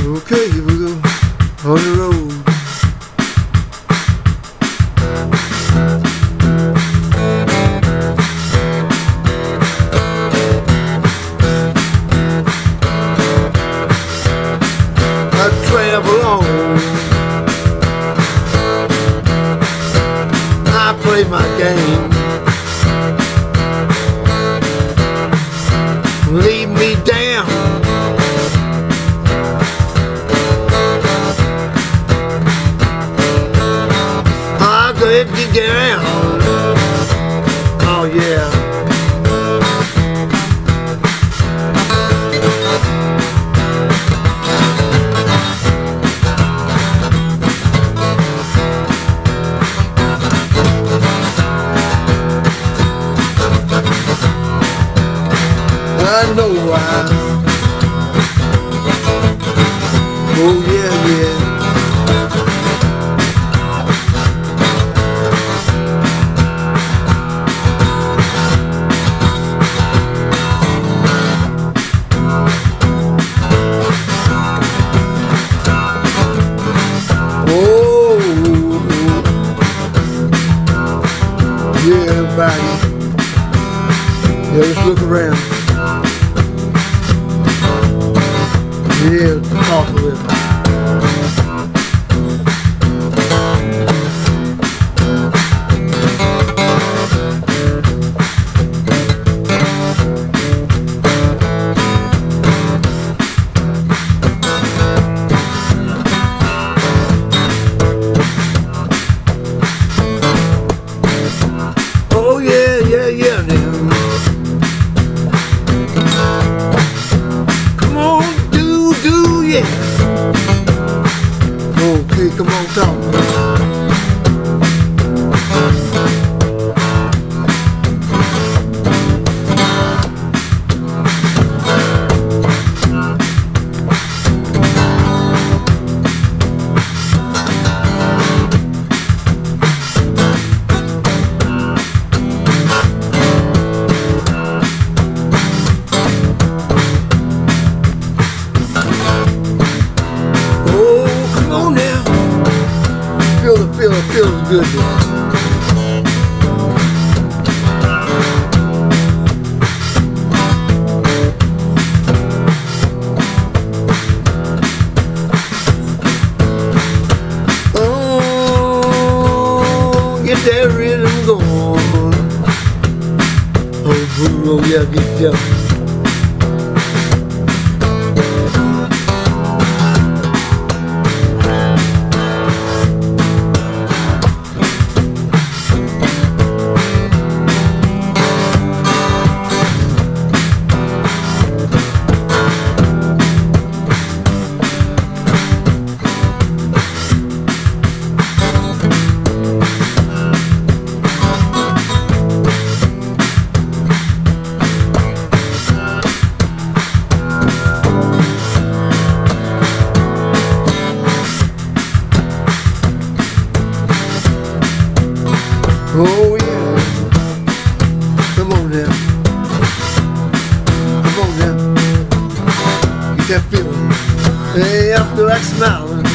Okay, here we go, on the road. I travel on, I play my game. Leave me down, I'll go ahead and get down. Oh yeah. I know why. Oh yeah, yeah. Oh yeah, everybody. Yeah, let's look around. Yeah, talk a little. Oh yeah, yeah, yeah now. Yeah. Okay, come on, talk. Feels good. Oh, get that rhythm going. Oh, yeah, get jumping. Oh yeah, come on now, come on now, get that feeling, hey, I feel like smiling.